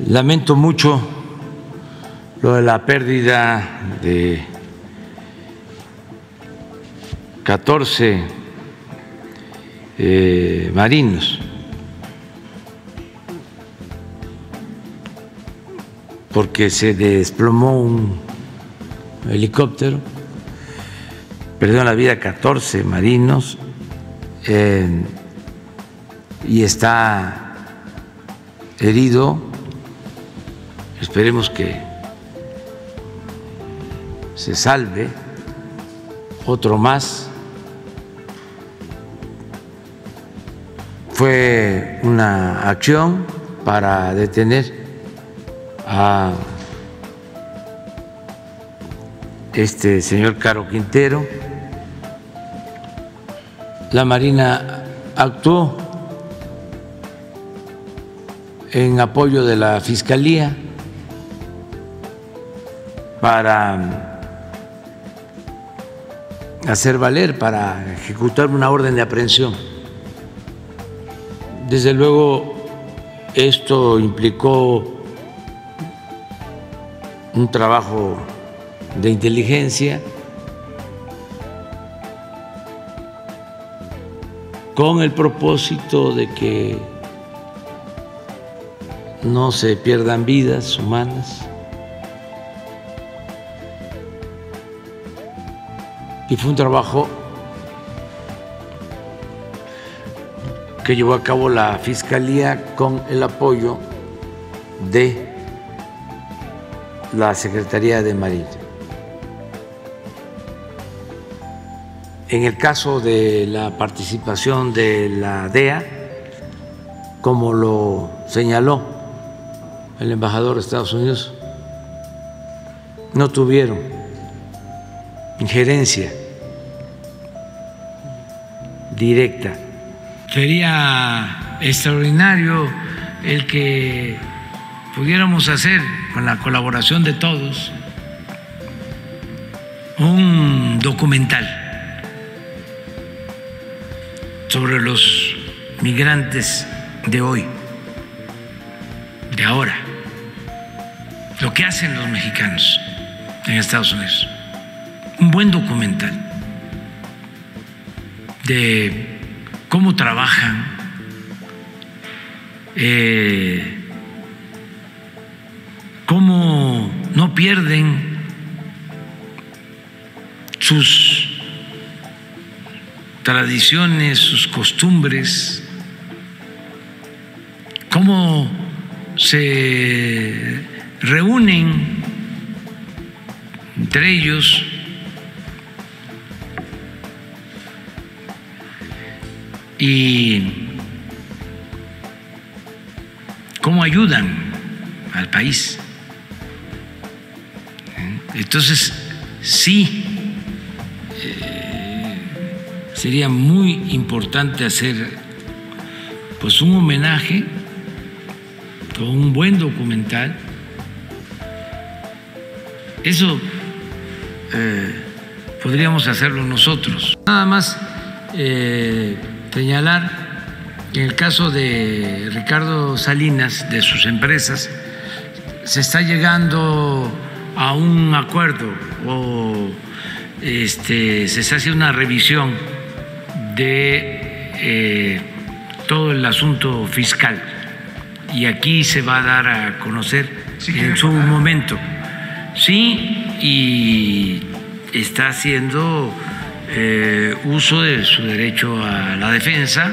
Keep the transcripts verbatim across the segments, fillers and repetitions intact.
lamento mucho lo de la pérdida de catorce eh, marinos. Porque se desplomó un helicóptero, perdieron la vida catorce marinos eh, y está herido. Esperemos que se salve otro más. Fue una acción para detener a este señor Caro Quintero. La Marina actuó en apoyo de la Fiscalía para hacer valer, para ejecutar una orden de aprehensión. Desde luego, esto implicó un trabajo de inteligencia con el propósito de que no se pierdan vidas humanas, y fue un trabajo que llevó a cabo la Fiscalía con el apoyo de la Secretaría de Marina. En el caso de la participación de la D E A, como lo señaló el embajador de Estados Unidos, no tuvieron injerencia directa. Sería extraordinario el que pudiéramos hacer, con la colaboración de todos, un documental sobre los migrantes de hoy, de ahora, lo que hacen los mexicanos en Estados Unidos. Un buen documental de cómo trabajan, eh, cómo no pierden sus tradiciones, sus costumbres, cómo se reúnen entre ellos y cómo ayudan al país. Entonces, sí, eh, sería muy importante hacer pues un homenaje con un buen documental. Eso eh, podríamos hacerlo nosotros. Nada más eh, señalar que en el caso de Ricardo Salinas, de sus empresas, se está llegando a un acuerdo o este, se está haciendo una revisión de eh, todo el asunto fiscal, y aquí se va a dar a conocer sí, en su pagar. momento. Sí, y está haciendo eh, uso de su derecho a la defensa,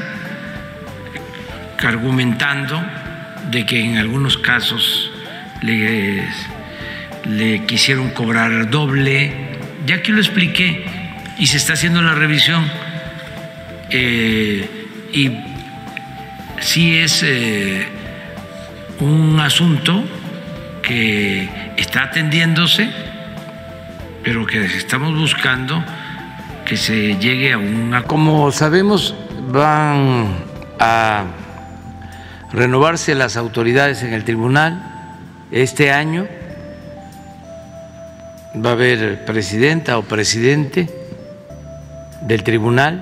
argumentando de que en algunos casos le, le quisieron cobrar doble. Ya aquí lo expliqué, y se está haciendo la revisión, eh, y sí es eh, un asunto que está atendiéndose, pero que estamos buscando que se llegue a un acuerdo. Como sabemos, van a renovarse las autoridades en el tribunal este año. Va a haber presidenta o presidente del tribunal,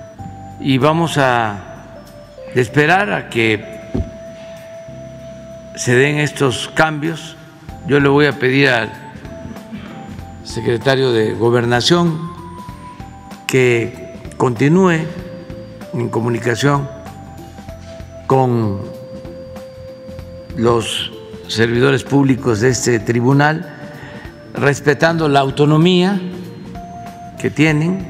y vamos a esperar a que se den estos cambios, yo le voy a pedir al secretario de Gobernación que continúe en comunicación con los servidores públicos de este tribunal, respetando la autonomía que tienen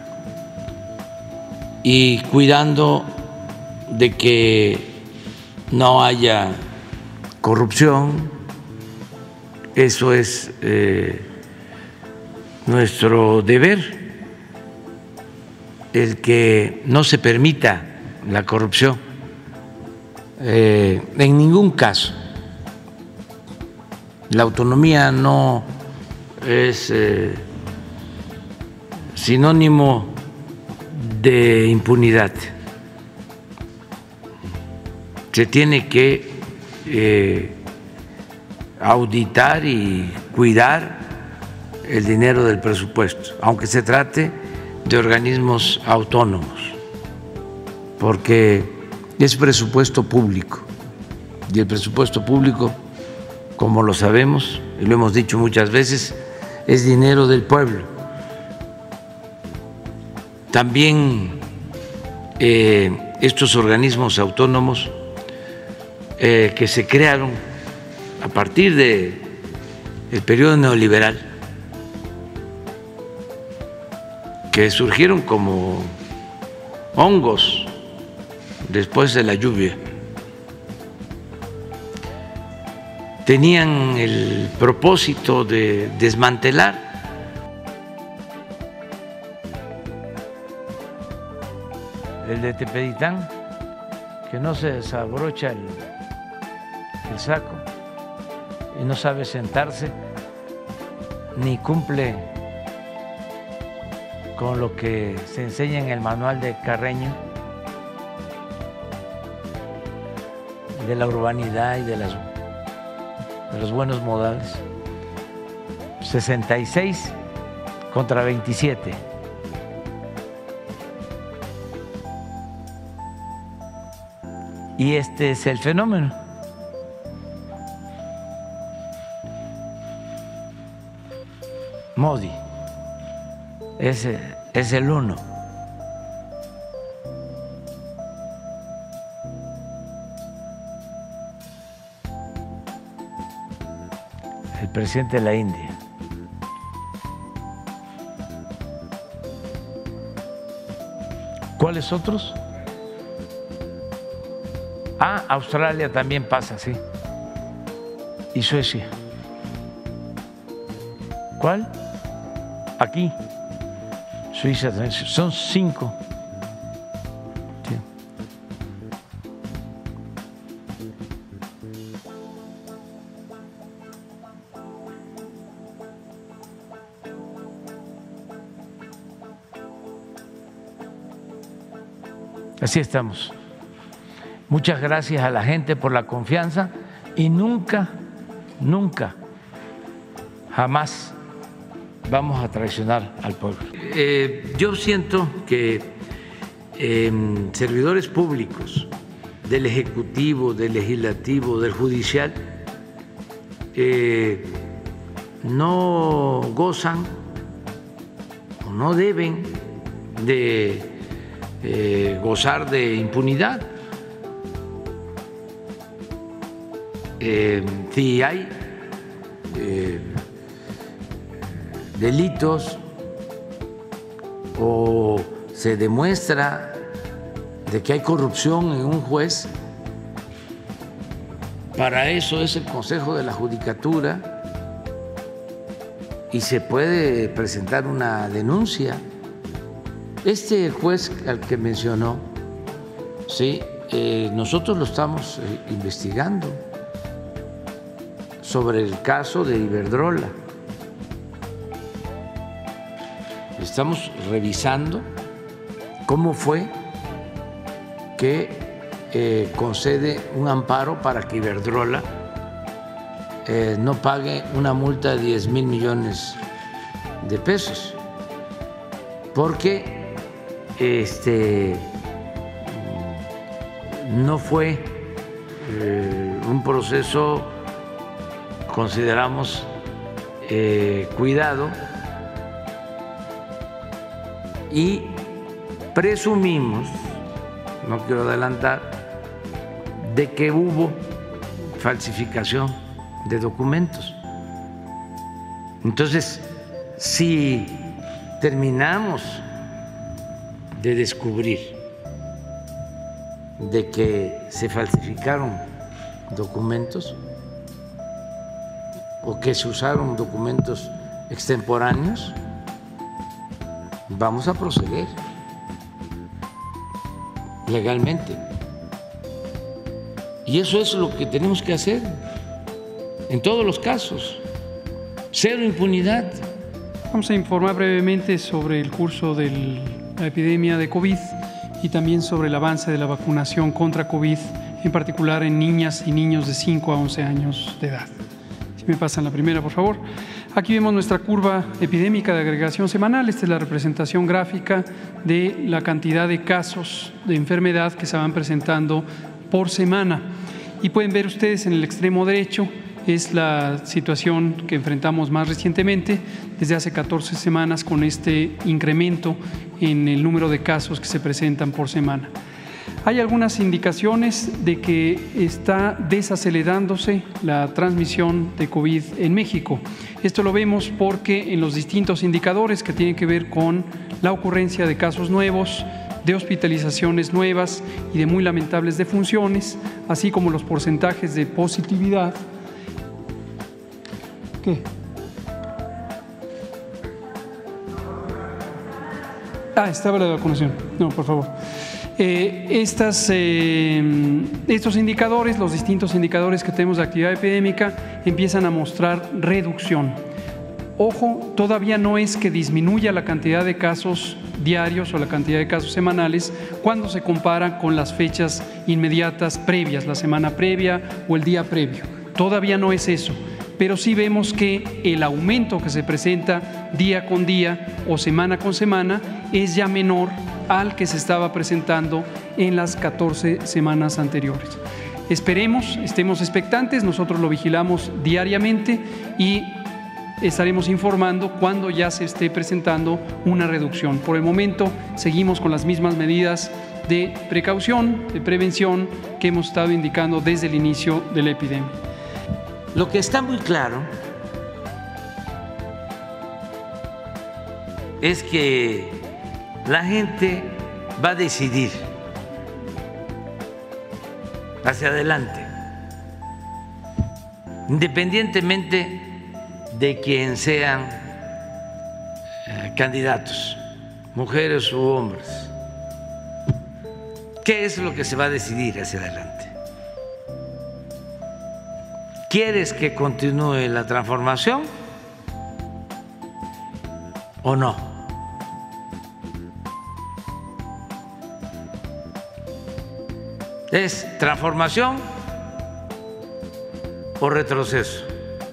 y cuidando de que no haya corrupción. Eso es eh, nuestro deber, el que no se permita la corrupción eh, en ningún caso. La autonomía no es eh, sinónimo de impunidad. Se tiene que eh, auditar y cuidar el dinero del presupuesto, aunque se trate de organismos autónomos, porque es presupuesto público y el presupuesto público, como lo sabemos y lo hemos dicho muchas veces, es dinero del pueblo. También eh, estos organismos autónomos eh, que se crearon a partir del periodo neoliberal, que surgieron como hongos después de la lluvia, tenían el propósito de desmantelar el de Tepeditán, que no se desabrocha el, el saco y no sabe sentarse ni cumple con lo que se enseña en el manual de Carreño de la urbanidad y de, las, de los buenos modales. sesenta y seis contra veintisiete. Y este es el fenómeno. Modi es, es el uno. El presidente de la India. ¿Cuáles otros? Ah, Australia también pasa, sí. Y Suecia. ¿Cuál? Aquí. Suiza también. Son cinco. Sí. Así estamos. Muchas gracias a la gente por la confianza y nunca, nunca, jamás vamos a traicionar al pueblo. Eh, yo siento que eh, servidores públicos del Ejecutivo, del Legislativo, del Judicial, eh, no gozan o no deben de eh, gozar de impunidad. Eh, si hay eh, delitos o se demuestra de que hay corrupción en un juez, para eso es el Consejo de la Judicatura y se puede presentar una denuncia. Este juez al que mencionó, sí, eh, nosotros lo estamos eh, investigando sobre el caso de Iberdrola. Estamos revisando cómo fue que eh, concede un amparo para que Iberdrola eh, no pague una multa de diez mil millones de pesos, porque este, no fue eh, un proceso, consideramos, eh, cuidado, y presumimos, no quiero adelantar, de que hubo falsificación de documentos. Entonces, si terminamos de descubrir de que se falsificaron documentos o que se usaron documentos extemporáneos, vamos a proceder legalmente. Y eso es lo que tenemos que hacer en todos los casos. Cero impunidad. Vamos a informar brevemente sobre el curso de la epidemia de COVID y también sobre el avance de la vacunación contra COVID, en particular en niñas y niños de cinco a once años de edad. Si me pasan la primera, por favor. Aquí vemos nuestra curva epidémica de agregación semanal. Esta es la representación gráfica de la cantidad de casos de enfermedad que se van presentando por semana. Y pueden ver ustedes en el extremo derecho es la situación que enfrentamos más recientemente, desde hace catorce semanas, con este incremento en el número de casos que se presentan por semana. Hay algunas indicaciones de que está desacelerándose la transmisión de COVID en México. Esto lo vemos porque en los distintos indicadores que tienen que ver con la ocurrencia de casos nuevos, de hospitalizaciones nuevas y de muy lamentables defunciones, así como los porcentajes de positividad. ¿Qué? Ah, estaba la vacunación. No, por favor. Eh, estas, eh, estos indicadores, los distintos indicadores que tenemos de actividad epidémica, empiezan a mostrar reducción. Ojo, todavía no es que disminuya la cantidad de casos diarios o la cantidad de casos semanales cuando se compara con las fechas inmediatas previas, la semana previa o el día previo. Todavía no es eso, pero sí vemos que el aumento que se presenta día con día o semana con semana es ya menor al que se estaba presentando en las catorce semanas anteriores. Esperemos, estemos expectantes, nosotros lo vigilamos diariamente y estaremos informando cuando ya se esté presentando una reducción. Por el momento seguimos con las mismas medidas de precaución, de prevención que hemos estado indicando desde el inicio de la epidemia. Lo que está muy claro es que la gente va a decidir hacia adelante, independientemente de quien sean eh, candidatos, mujeres u hombres. ¿Qué es lo que se va a decidir hacia adelante? ¿Quieres que continúe la transformación o no? ¿Es transformación o retroceso?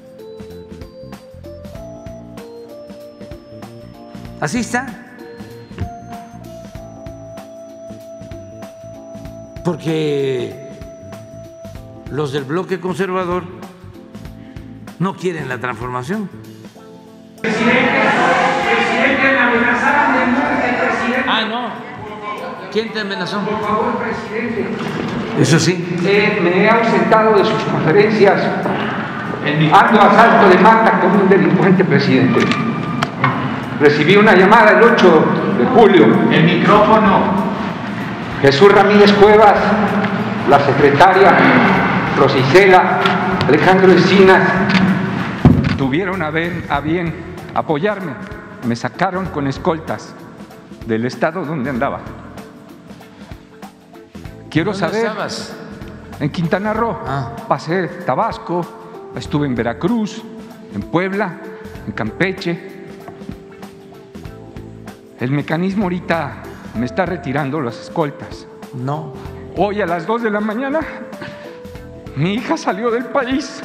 Así está. Porque los del bloque conservador no quieren la transformación. Presidente, presidente, me amenazaron de muerte, presidente. Ah, no. ¿Quién te amenazó? Por favor, presidente. Eso sí. Eh, me he ausentado de sus conferencias. Ando a salto de mata como un delincuente, presidente. Recibí una llamada el ocho de julio. El micrófono. Jesús Ramírez Cuevas, la secretaria Rosicela, Alejandro Encinas, tuvieron a, ver, a bien apoyarme. Me sacaron con escoltas del estado donde andaba. Quiero ¿Dónde saber. estabas? En Quintana Roo. Ah. Pasé Tabasco, estuve en Veracruz, en Puebla, en Campeche. El mecanismo ahorita me está retirando las escoltas. No. Hoy a las dos de la mañana, mi hija salió del país.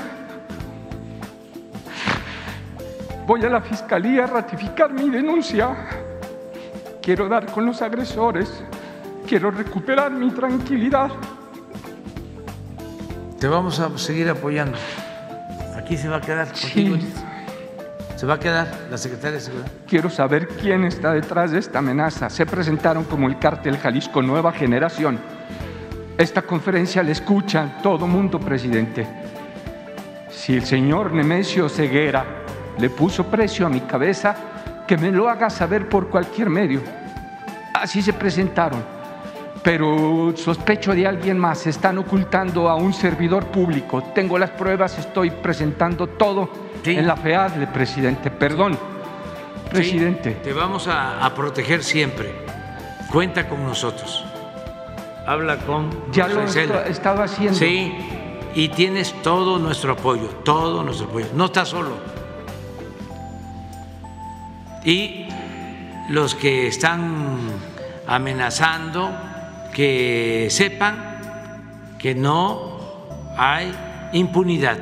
Voy a la fiscalía a ratificar mi denuncia. Quiero dar con los agresores. Quiero recuperar mi tranquilidad. te vamos a seguir apoyando. Aquí se va a quedar contigo. Sí. Se va a quedar la secretaria de Seguridad. Quiero saber quién está detrás de esta amenaza. Se presentaron como el Cártel Jalisco Nueva Generación. Esta conferencia la escucha todo mundo, presidente. Si el señor Nemesio Ceguera le puso precio a mi cabeza, que me lo haga saber por cualquier medio. Así se presentaron. Pero sospecho de alguien más. Están ocultando a un servidor público. Tengo las pruebas, estoy presentando todo sí. en la FEADLE, presidente. Perdón, presidente. Sí, te vamos a, a proteger siempre. Cuenta con nosotros. Habla con Ya lo esto, estaba haciendo. Sí, y tienes todo nuestro apoyo, todo nuestro apoyo. No estás solo. Y los que están amenazando, que sepan que no hay impunidad,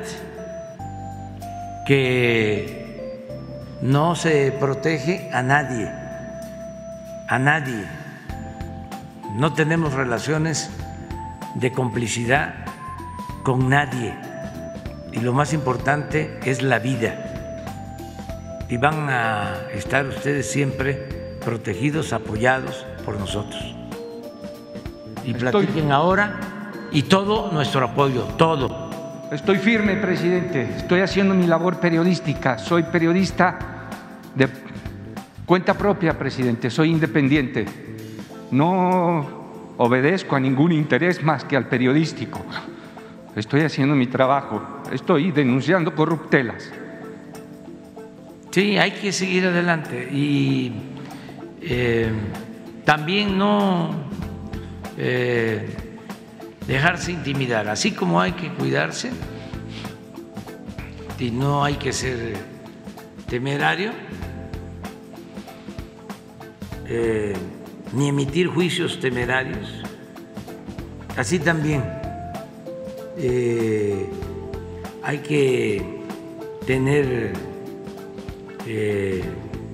que no se protege a nadie, a nadie. No tenemos relaciones de complicidad con nadie y lo más importante es la vida. Y van a estar ustedes siempre protegidos, apoyados por nosotros. Y platiquen Estoy... ahora y todo nuestro apoyo, todo. Estoy firme, presidente. Estoy haciendo mi labor periodística. Soy periodista de cuenta propia, presidente. Soy independiente. No obedezco a ningún interés más que al periodístico. Estoy haciendo mi trabajo. Estoy denunciando corruptelas. Sí, hay que seguir adelante y eh, también no eh, dejarse intimidar, así como hay que cuidarse y no hay que ser temerario, eh, ni emitir juicios temerarios, así también eh, hay que tener Eh,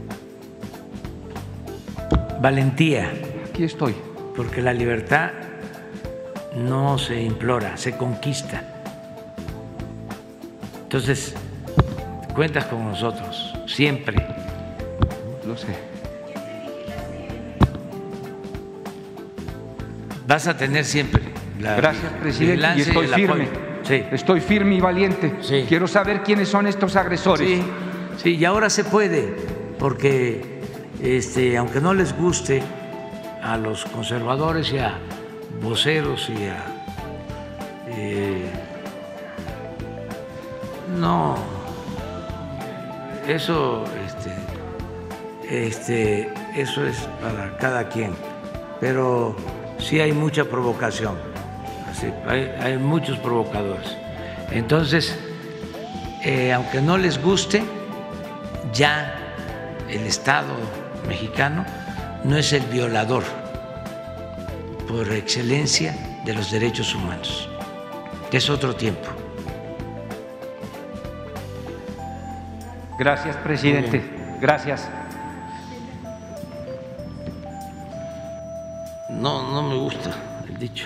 valentía. Aquí estoy. Porque la libertad no se implora, se conquista. Entonces, cuentas con nosotros, siempre. Lo sé. Vas a tener siempre la Gracias, presidente, y estoy firme. Sí. Estoy firme y valiente. Sí. Quiero saber quiénes son estos agresores. Sí. Sí, y ahora se puede, porque este, aunque no les guste a los conservadores y a voceros y a eh, no, eso este, este, eso es para cada quien, pero sí hay mucha provocación, así, hay, hay muchos provocadores. Entonces, eh, aunque no les guste, ya el Estado mexicano no es el violador por excelencia de los derechos humanos. Es otro tiempo. Gracias, presidente. Gracias. No, no me gusta el dicho.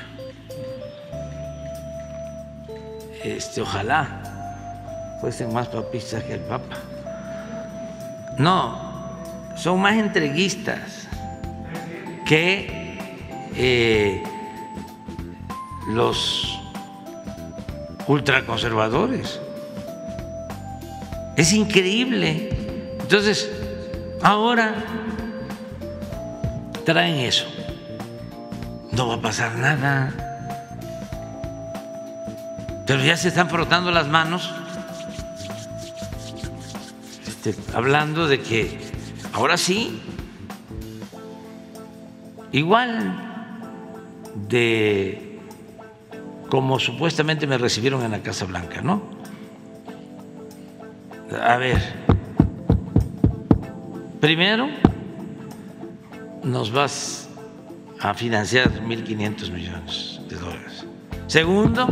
Este, ojalá fuesen más papistas que el Papa. No, son más entreguistas que eh, los ultraconservadores. Es increíble. Entonces, ahora traen eso. No va a pasar nada. Pero ya se están frotando las manos. Hablando de que ahora sí, igual de como supuestamente me recibieron en la Casa Blanca, ¿no? A ver, primero nos vas a financiar mil quinientos millones de dólares. Segundo,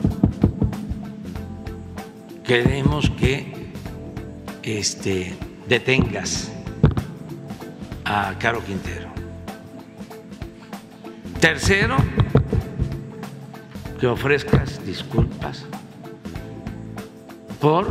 queremos que Este, detengas a Caro Quintero. Tercero, que ofrezcas disculpas por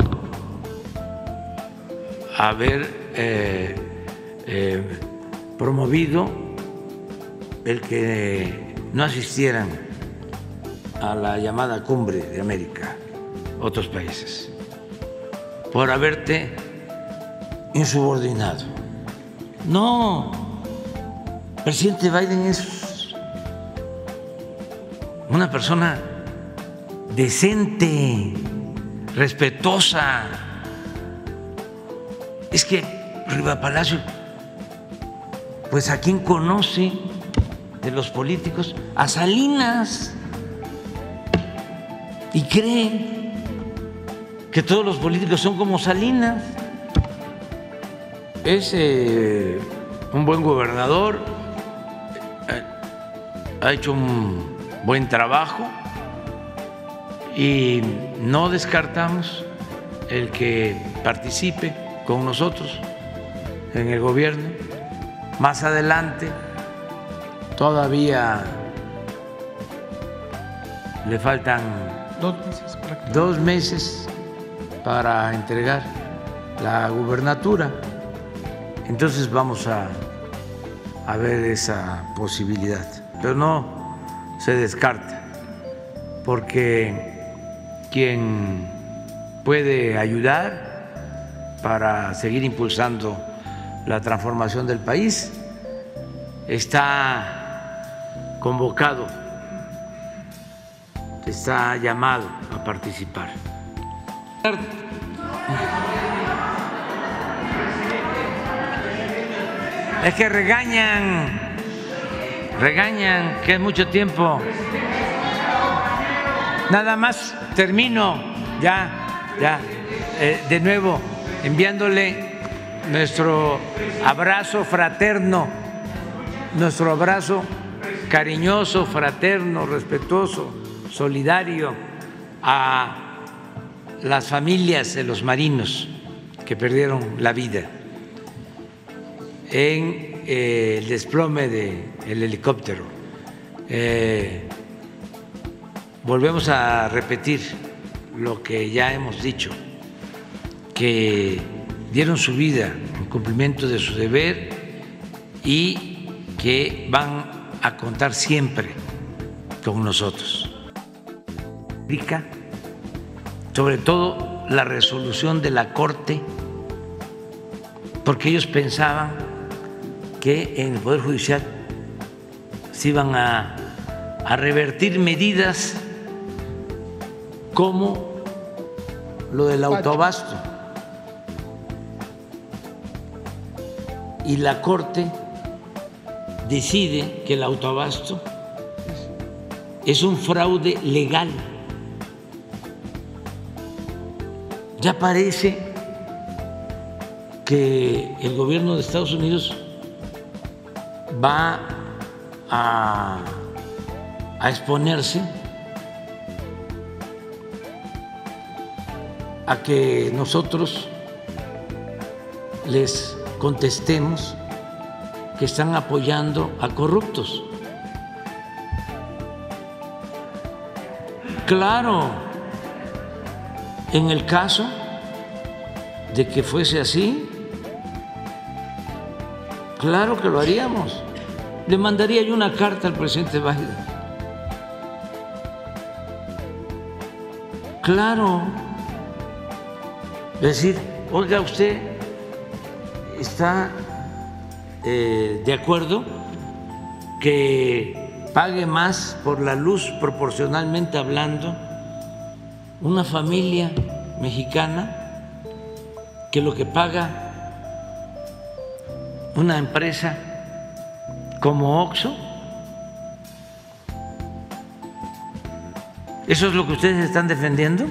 haber eh, eh, promovido el que no asistieran a la llamada Cumbre de América otros países, por haberte insubordinado. No, el presidente Biden es una persona decente, respetuosa. Es que Riva Palacio, pues ¿a quién conoce de los políticos? A Salinas. Y cree que todos los políticos son como Salinas. Es eh, un buen gobernador, ha hecho un buen trabajo y no descartamos el que participe con nosotros en el gobierno. Más adelante todavía le faltan Dos meses para, dos meses para entregar la gubernatura. Entonces vamos a, a ver esa posibilidad, pero no se descarta, porque quien puede ayudar para seguir impulsando la transformación del país está convocado, está llamado a participar. Es que regañan, regañan, que es mucho tiempo. Nada más termino, ya, ya, eh, de nuevo, enviándole nuestro abrazo fraterno, nuestro abrazo cariñoso, fraterno, respetuoso, solidario a las familias de los marinos que perdieron la vida en eh, el desplome del helicóptero. Eh, volvemos a repetir lo que ya hemos dicho, que dieron su vida en cumplimiento de su deber y que van a contar siempre con nosotros. Sobre todo la resolución de la Corte, porque ellos pensaban que en el Poder Judicial se iban a, a revertir medidas como lo del autoabasto. Y la Corte decide que el autoabasto es un fraude legal. Ya parece que el gobierno de Estados Unidos va a, a exponerse a que nosotros les contestemos que están apoyando a corruptos. Claro, en el caso de que fuese así, claro que lo haríamos. Le mandaría yo una carta al presidente Biden. Claro. Es decir, oiga, usted está eh, de acuerdo que pague más por la luz, proporcionalmente hablando, una familia mexicana que lo que paga una empresa como Oxxo. ¿Eso es lo que ustedes están defendiendo?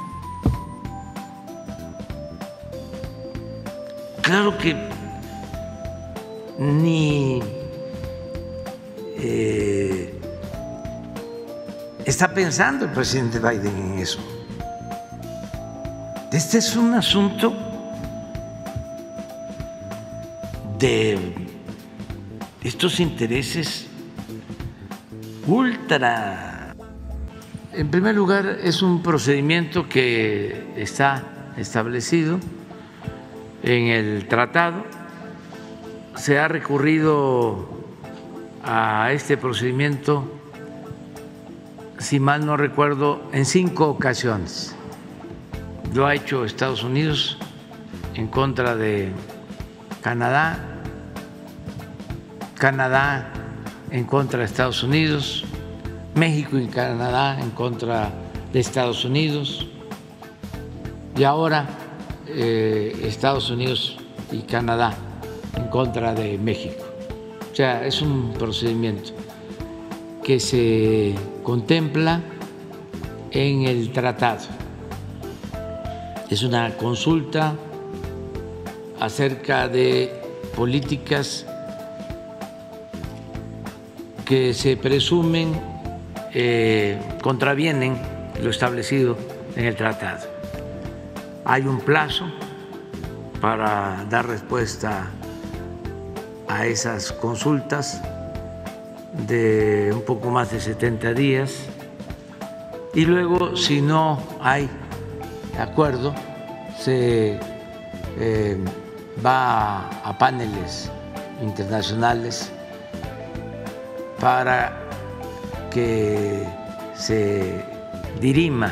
Claro que ni eh, está pensando el presidente Biden en eso. Este es un asunto de estos intereses ultra En primer lugar, es un procedimiento que está establecido en el tratado. Se ha recurrido a este procedimiento, si mal no recuerdo, en cinco ocasiones. Lo ha hecho Estados Unidos en contra de Canadá, Canadá en contra de Estados Unidos, México y Canadá en contra de Estados Unidos y ahora eh, Estados Unidos y Canadá en contra de México. O sea, es un procedimiento que se contempla en el tratado. Es una consulta acerca de políticas que se presumen eh, contravienen lo establecido en el tratado. Hay un plazo para dar respuesta a esas consultas de un poco más de setenta días y luego, si no hay acuerdo, se eh, va a paneles internacionales para que se dirima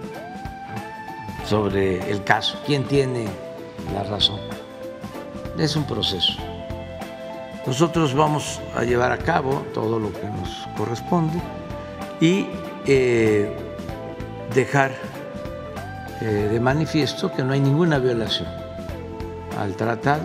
sobre el caso, quién tiene la razón. Es un proceso. Nosotros vamos a llevar a cabo todo lo que nos corresponde y eh, dejar eh, de manifiesto que no hay ninguna violación al tratado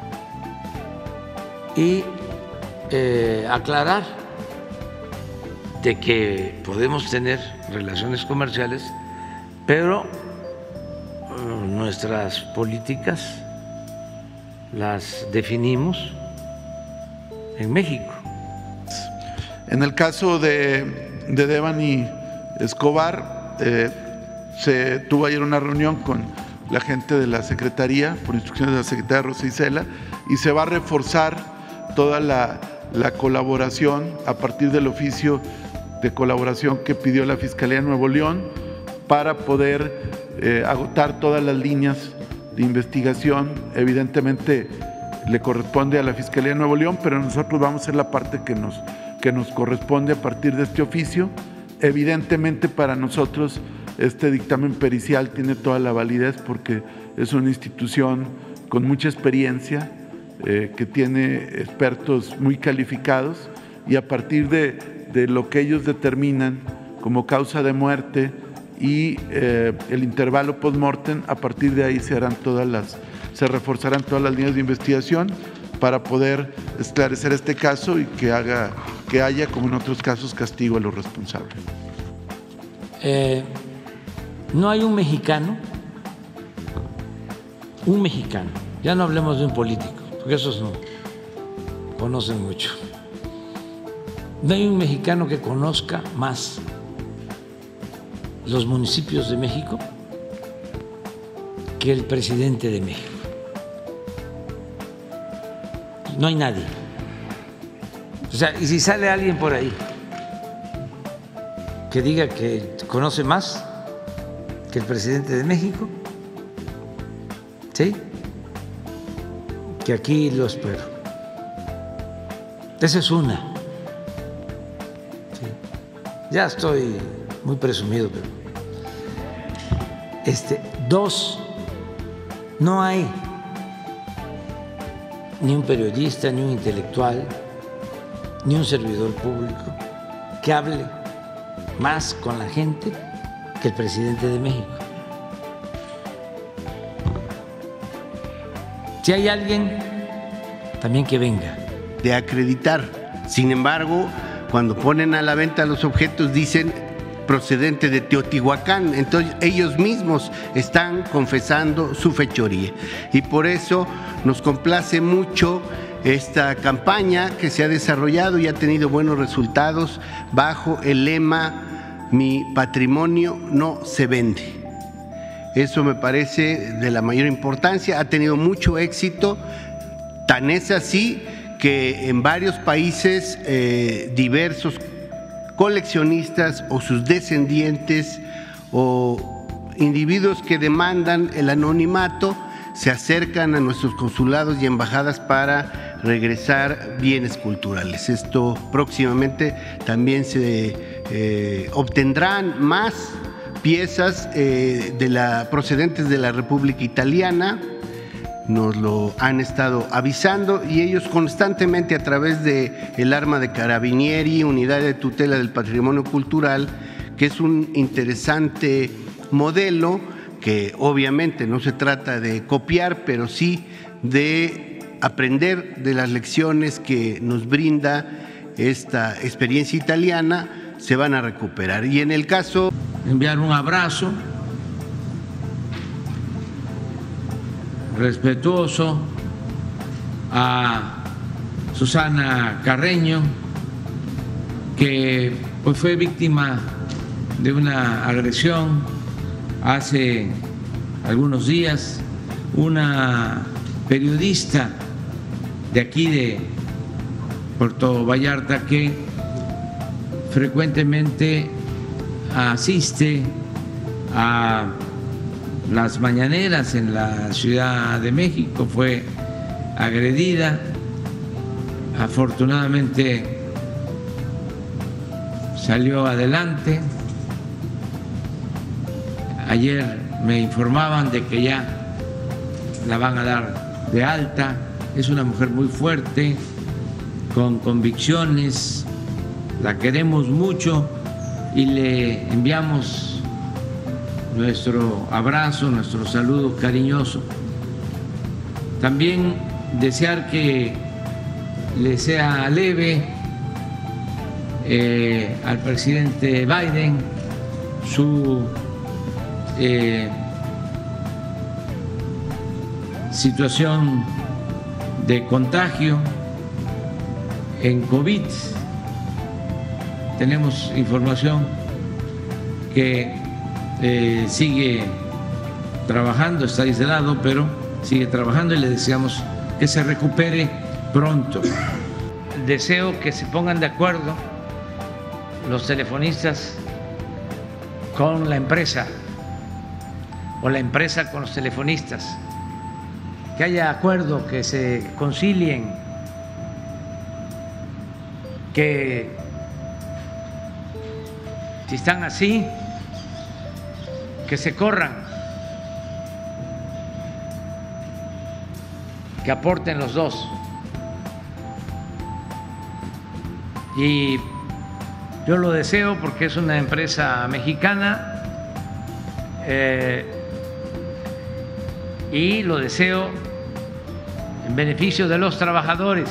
y eh, aclarar de que podemos tener relaciones comerciales, pero uh, nuestras políticas las definimos en México. En el caso de, de Devani Escobar, eh, se tuvo ayer una reunión con la gente de la Secretaría, por instrucciones de la Secretaría Rosa Isela, y se va a reforzar toda la, la colaboración a partir del oficio de colaboración que pidió la Fiscalía de Nuevo León para poder eh, agotar todas las líneas de investigación. Evidentemente le corresponde a la Fiscalía de Nuevo León, pero nosotros vamos a hacer la parte que nos, que nos corresponde a partir de este oficio. Evidentemente para nosotros este dictamen pericial tiene toda la validez porque es una institución con mucha experiencia, eh, que tiene expertos muy calificados y a partir de de lo que ellos determinan como causa de muerte y eh, el intervalo post-mortem, a partir de ahí se harán todas las, se reforzarán todas las líneas de investigación para poder esclarecer este caso y que haga, que haya, como en otros casos, castigo a los responsables. Eh, no hay un mexicano, un mexicano, ya no hablemos de un político, porque esos no conocen mucho. No hay un mexicano que conozca más los municipios de México que el presidente de México. No hay nadie. O sea, y si sale alguien por ahí que diga que conoce más que el presidente de México, ¿sí? Que aquí lo espero. Esa es una. Ya estoy muy presumido, pero este, dos, no hay ni un periodista, ni un intelectual, ni un servidor público que hable más con la gente que el presidente de México. Si hay alguien, también que venga. De acreditar. Sin embargo, cuando ponen a la venta los objetos dicen procedente de Teotihuacán, entonces ellos mismos están confesando su fechoría y por eso nos complace mucho esta campaña que se ha desarrollado y ha tenido buenos resultados bajo el lema "Mi patrimonio no se vende". Eso me parece de la mayor importancia, ha tenido mucho éxito, tan es así que en varios países eh, diversos coleccionistas o sus descendientes o individuos que demandan el anonimato se acercan a nuestros consulados y embajadas para regresar bienes culturales. Esto próximamente también se eh, obtendrán más piezas eh, de la, procedentes de la República Italiana. Nos lo han estado avisando y ellos constantemente a través de el Arma de Carabinieri, Unidad de Tutela del Patrimonio Cultural, que es un interesante modelo que obviamente no se trata de copiar, pero sí de aprender de las lecciones que nos brinda esta experiencia italiana, se van a recuperar. Y en el caso… Enviar un abrazo respetuoso a Susana Carreño, que pues fue víctima de una agresión hace algunos días, una periodista de aquí de Puerto Vallarta que frecuentemente asiste a las mañaneras en la Ciudad de México, fue agredida. Afortunadamente salió adelante. Ayer me informaban de que ya la van a dar de alta. Es una mujer muy fuerte, con convicciones, la queremos mucho y le enviamos nuestro abrazo, nuestro saludo cariñoso. También desear que le sea leve eh, al presidente Biden su eh, situación de contagio en COVID. Tenemos información que eh, sigue trabajando, está aislado, pero sigue trabajando y le deseamos que se recupere pronto. Deseo que se pongan de acuerdo los telefonistas con la empresa o la empresa con los telefonistas, que haya acuerdo, que se concilien, que si están así, que se corran, que aporten los dos. Y yo lo deseo porque es una empresa mexicana eh, y lo deseo en beneficio de los trabajadores.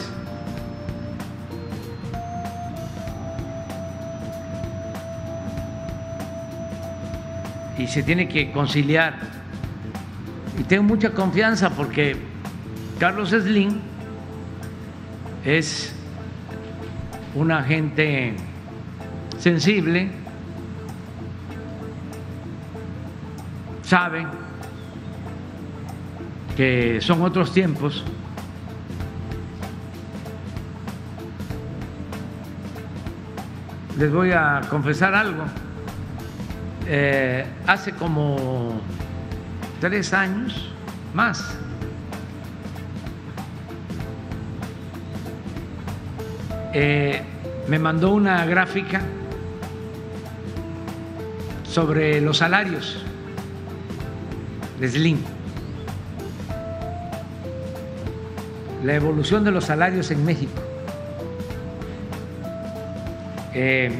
Y se tiene que conciliar. Y tengo mucha confianza porque Carlos Slim es una gente sensible, sabe que son otros tiempos. Les voy a confesar algo. Eh, hace como tres años más eh, me mandó una gráfica sobre los salarios de Slim, la evolución de los salarios en México. Eh,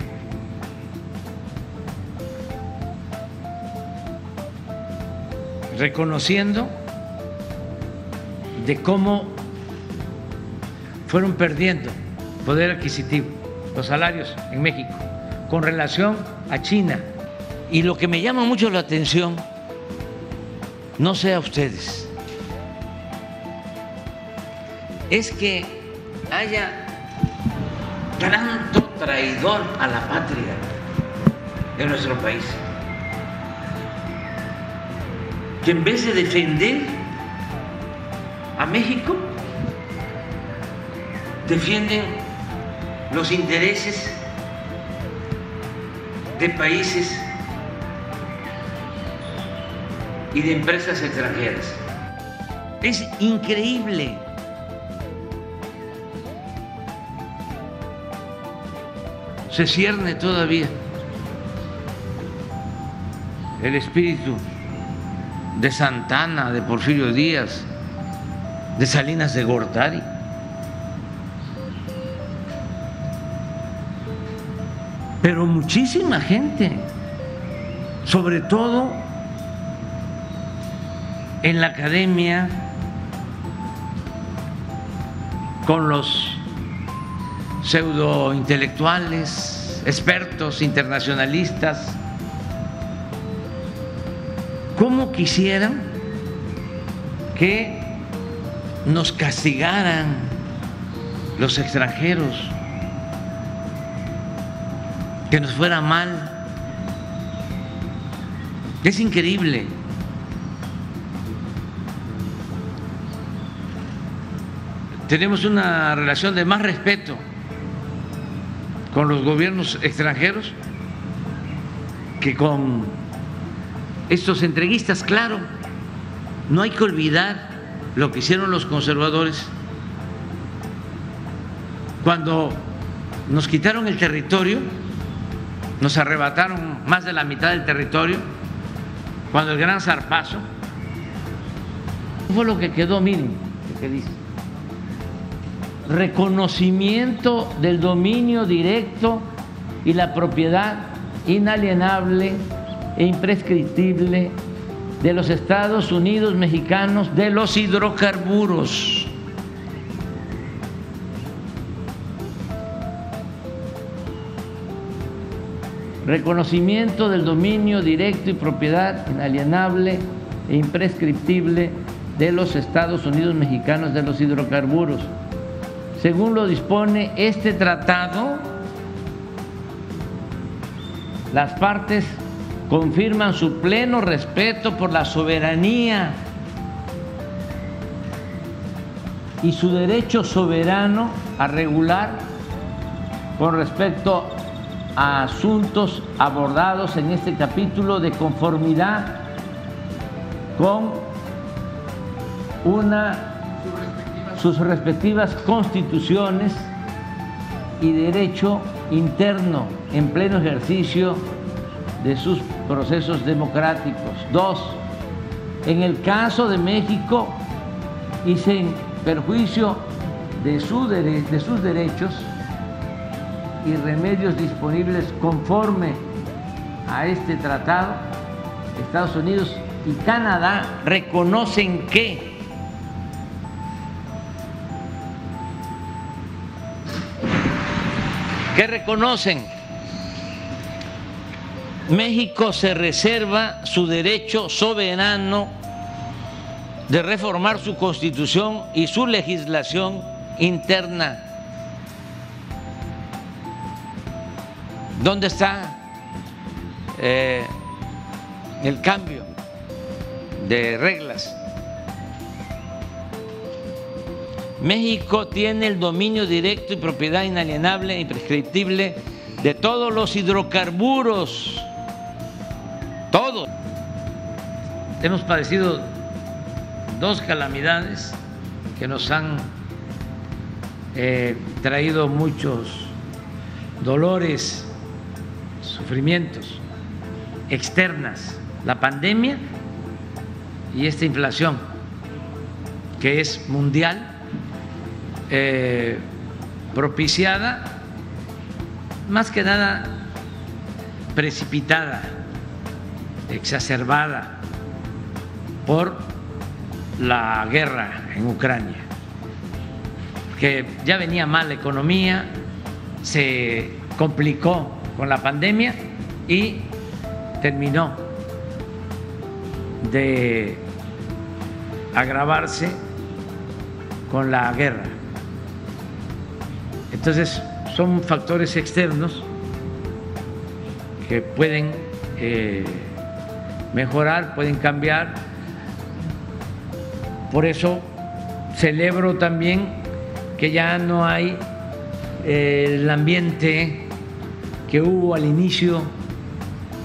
reconociendo de cómo fueron perdiendo poder adquisitivo los salarios en México con relación a China. Y lo que me llama mucho la atención, no sé a ustedes, es que haya tanto traidor a la patria de nuestro país, que en vez de defender a México, defienden los intereses de países y de empresas extranjeras. Es increíble. Se cierne todavía el espíritu de Santana, de Porfirio Díaz, de Salinas de Gortari. Pero muchísima gente, sobre todo en la academia, con los pseudointelectuales, expertos internacionalistas, ¿cómo quisieran que nos castigaran los extranjeros, que nos fuera mal? Es increíble. Tenemos una relación de más respeto con los gobiernos extranjeros que con estos entreguistas. Claro, no hay que olvidar lo que hicieron los conservadores cuando nos quitaron el territorio, nos arrebataron más de la mitad del territorio, cuando el gran zarpazo. Fue lo que quedó, miren, lo que dice: reconocimiento del dominio directo y la propiedad inalienable e imprescriptible de los Estados Unidos mexicanos de los hidrocarburos. Reconocimiento del dominio directo y propiedad inalienable e imprescriptible de los Estados Unidos mexicanos de los hidrocarburos. Según lo dispone este tratado, las partes confirman su pleno respeto por la soberanía y su derecho soberano a regular con respecto a asuntos abordados en este capítulo de conformidad con una sus respectivas constituciones y derecho interno en pleno ejercicio de sus procesos democráticos. Dos, en el caso de México y sin perjuicio de, su dere- de sus derechos y remedios disponibles conforme a este tratado, Estados Unidos y Canadá reconocen que ¿Qué reconocen? México se reserva su derecho soberano de reformar su constitución y su legislación interna. ¿Dónde está eh, el cambio de reglas? México tiene el dominio directo y propiedad inalienable e imprescriptible de todos los hidrocarburos. Todos. Hemos padecido dos calamidades que nos han eh, traído muchos dolores, sufrimientos externas, la pandemia y esta inflación que es mundial, eh, propiciada, más que nada precipitada, exacerbada por la guerra en Ucrania, que ya venía mal la economía, se complicó con la pandemia y terminó de agravarse con la guerra. Entonces son factores externos que pueden eh, mejorar, pueden cambiar. Por eso celebro también que ya no hay eh, el ambiente que hubo al inicio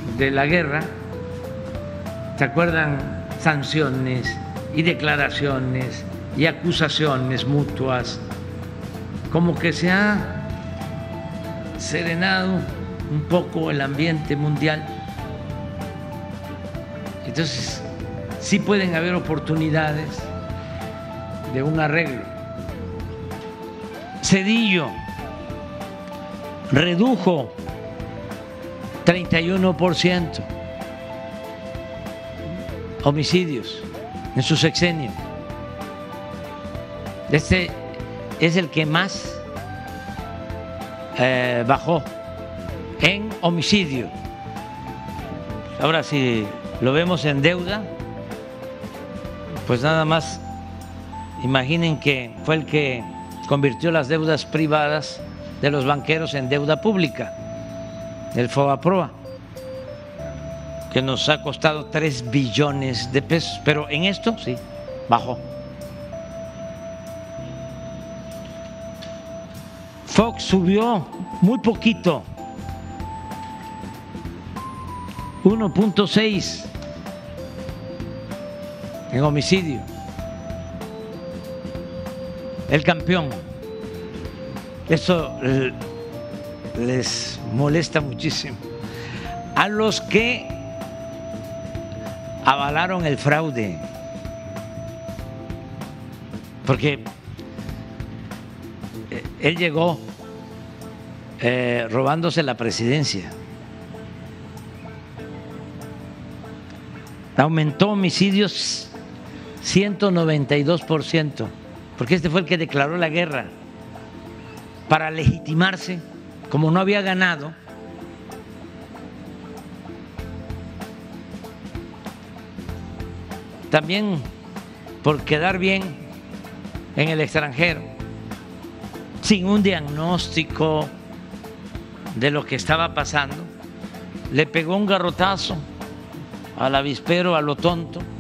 de la guerra, ¿se acuerdan? Sanciones y declaraciones y acusaciones mutuas, como que se ha serenado un poco el ambiente mundial. Entonces, sí pueden haber oportunidades de un arreglo. Zedillo redujo treinta y uno por ciento homicidios en su sexenio. Este es el que más eh, bajó en homicidio. Ahora, si lo vemos en deuda, pues nada más imaginen que fue el que convirtió las deudas privadas de los banqueros en deuda pública, el FOBAPROA, que nos ha costado tres billones de pesos, pero en esto sí, bajó. Fox subió muy poquito, uno punto seis en homicidio. El campeón, eso les molesta muchísimo a los que avalaron el fraude, porque él llegó eh, robándose la presidencia, aumentó homicidios ciento noventa y dos por ciento, porque este fue el que declaró la guerra para legitimarse, como no había ganado. También por quedar bien en el extranjero, sin un diagnóstico de lo que estaba pasando, le pegó un garrotazo al avispero, a lo tonto,